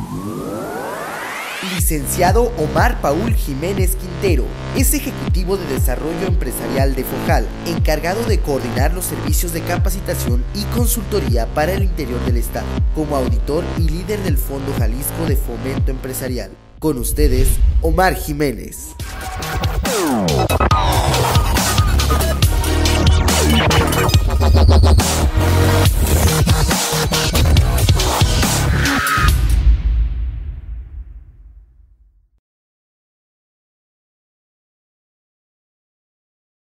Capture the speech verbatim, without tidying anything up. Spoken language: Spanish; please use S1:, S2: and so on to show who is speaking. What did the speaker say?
S1: Licenciado Omar Paul Jiménez Quintero es ejecutivo de desarrollo empresarial de Fojal, encargado de coordinar los servicios de capacitación y consultoría para el interior del estado, como auditor y líder del Fondo Jalisco de Fomento Empresarial. Con ustedes, Omar Jiménez.